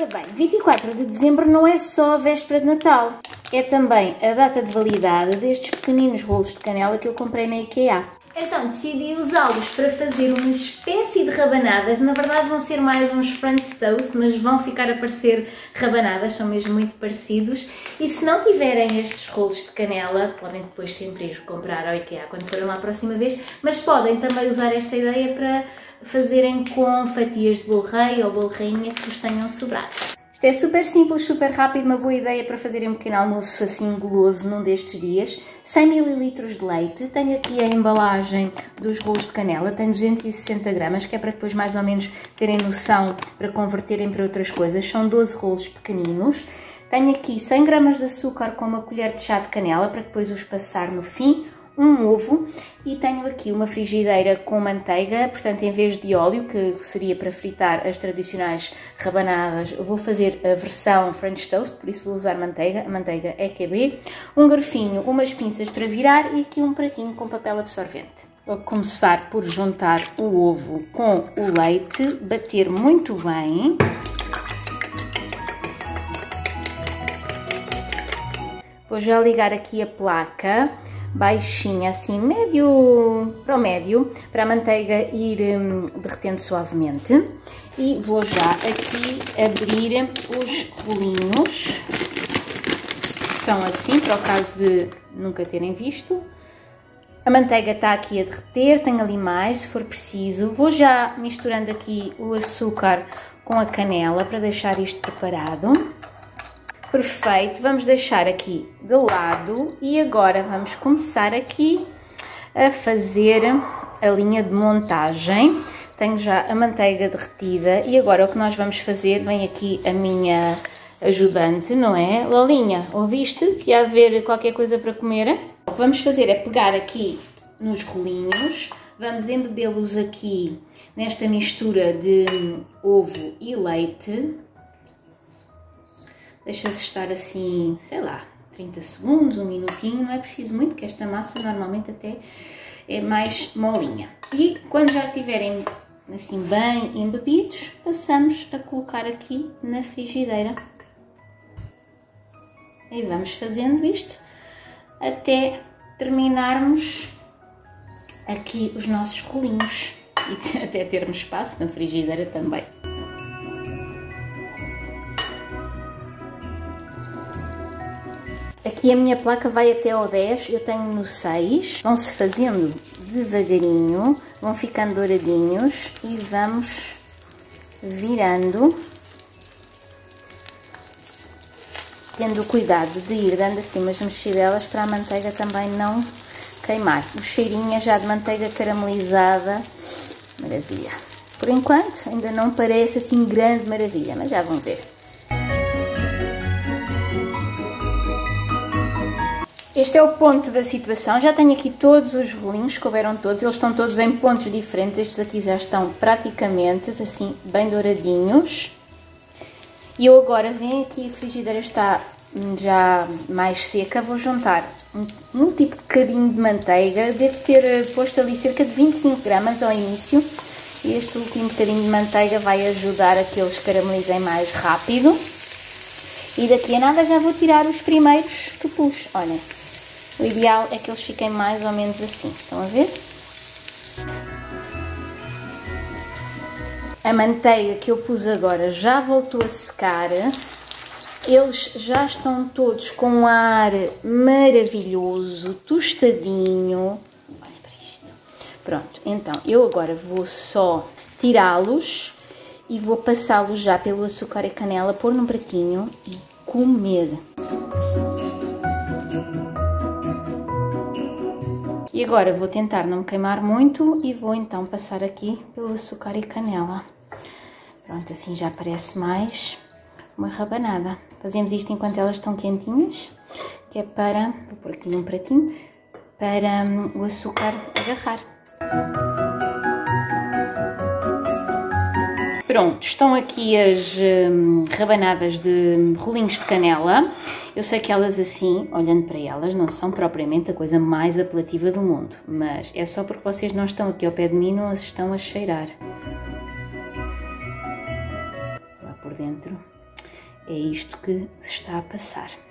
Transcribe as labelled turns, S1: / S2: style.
S1: bem, 24 de dezembro não é só a véspera de Natal, é também a data de validade destes pequeninos rolos de canela que eu comprei na IKEA. Então decidi usá-los para fazer uma espécie de rabanadas. Na verdade vão ser mais uns French toast, mas vão ficar a parecer rabanadas, são mesmo muito parecidos. E se não tiverem estes rolos de canela, podem depois sempre ir comprar ao IKEA quando forem lá a próxima vez, mas podem também usar esta ideia para fazerem com fatias de bolo rei ou bolo rainha que vos tenham sobrado. Isto é super simples, super rápido, uma boa ideia para fazerem um pequeno almoço assim goloso num destes dias. 100 ml de leite, tenho aqui a embalagem dos rolos de canela, tem 260 gramas, que é para depois mais ou menos terem noção para converterem para outras coisas. São 12 rolos pequeninos. Tenho aqui 100 gramas de açúcar com uma colher de chá de canela para depois os passar no fim. Um ovo e tenho aqui uma frigideira com manteiga, portanto em vez de óleo, que seria para fritar as tradicionais rabanadas, vou fazer a versão French Toast, por isso vou usar manteiga, a manteiga EQB, um garfinho, umas pinças para virar e aqui um pratinho com papel absorvente. Vou começar por juntar o ovo com o leite, bater muito bem. Vou já ligar aqui a placa. Baixinha, assim, médio para o médio, para a manteiga ir derretendo suavemente. E vou já aqui abrir os rolinhos, que são assim, para o caso de nunca terem visto. A manteiga está aqui a derreter, tenho ali mais, se for preciso. Vou já misturando aqui o açúcar com a canela, para deixar isto preparado. Perfeito, vamos deixar aqui de lado e agora vamos começar aqui a fazer a linha de montagem. Tenho já a manteiga derretida e agora o que nós vamos fazer, vem aqui a minha ajudante, não é? Lolinha, ouviste que ia haver qualquer coisa para comer? O que vamos fazer é pegar aqui nos rolinhos, vamos embebê-los aqui nesta mistura de ovo e leite. Deixa-se estar assim, sei lá, 30 segundos, um minutinho, não é preciso muito, que esta massa normalmente até é mais molinha. E quando já estiverem assim bem embebidos, passamos a colocar aqui na frigideira. E vamos fazendo isto até terminarmos aqui os nossos rolinhos e até termos espaço na frigideira também. Aqui a minha placa vai até ao 10, eu tenho no 6. Vão-se fazendo devagarinho, vão ficando douradinhos e vamos virando, tendo o cuidado de ir dando assim umas mexidelas para a manteiga também não queimar. O cheirinho é já de manteiga caramelizada, maravilha. Por enquanto ainda não parece assim grande maravilha, mas já vão ver. Este é o ponto da situação, já tenho aqui todos os rolinhos, couberam todos, eles estão todos em pontos diferentes, estes aqui já estão praticamente assim bem douradinhos. E eu agora venho aqui, a frigideira está já mais seca, vou juntar um tipo de bocadinho de manteiga, devo ter posto ali cerca de 25 gramas ao início. E este último bocadinho de manteiga vai ajudar a que eles caramelizem mais rápido. E daqui a nada já vou tirar os primeiros que pus, olhem. O ideal é que eles fiquem mais ou menos assim, estão a ver? A manteiga que eu pus agora já voltou a secar. Eles já estão todos com um ar maravilhoso, tostadinho. Olhem para isto. Pronto, então eu agora vou só tirá-los e vou passá-los já pelo açúcar e canela, pôr num pratinho e comer. E agora vou tentar não me queimar muito e vou então passar aqui pelo açúcar e canela. Pronto, assim já parece mais uma rabanada. Fazemos isto enquanto elas estão quentinhas, que é para, vou pôr aqui num pratinho, para o açúcar agarrar. Pronto, estão aqui as rabanadas de rolinhos de canela. Eu sei que elas assim, olhando para elas, não são propriamente a coisa mais apelativa do mundo, mas é só porque vocês não estão aqui ao pé de mim, não as estão a cheirar. Lá por dentro É isto que se está a passar.